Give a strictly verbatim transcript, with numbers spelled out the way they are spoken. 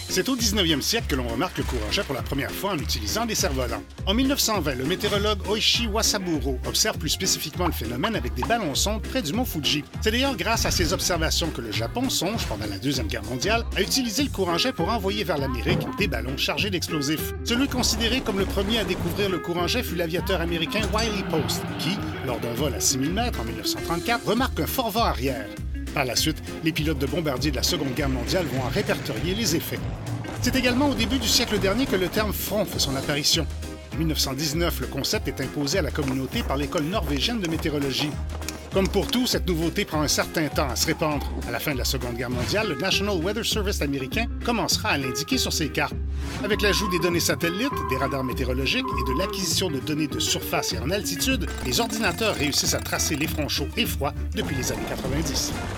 C'est au dix-neuvième siècle que l'on remarque le courant-jet pour la première fois en utilisant des cerfs-volants. En mille neuf cent vingt, le météorologue Oishi Wasaburo observe plus spécifiquement le phénomène avec des ballons sondes près du mont Fuji. C'est d'ailleurs grâce à ces observations que le Japon songe, pendant la Deuxième Guerre mondiale, à utiliser le courant-jet pour envoyer vers l'Amérique des ballons chargés d'explosifs. Celui considéré comme le premier à découvrir le courant-jet fut l'aviateur américain Wiley Post, qui, lors d'un vol à six mille mètres en mille neuf cent trente-quatre, remarque un fort vent arrière. Par la suite, les pilotes de bombardiers de la Seconde Guerre mondiale vont en répertorier les effets. C'est également au début du siècle dernier que le terme front fait son apparition. En mille neuf cent dix-neuf, le concept est imposé à la communauté par l'École norvégienne de météorologie. Comme pour tout, cette nouveauté prend un certain temps à se répandre. À la fin de la Seconde Guerre mondiale, le National Weather Service américain commencera à l'indiquer sur ses cartes. Avec l'ajout des données satellites, des radars météorologiques et de l'acquisition de données de surface et en altitude, les ordinateurs réussissent à tracer les fronts chauds et froids depuis les années quatre-vingt-dix.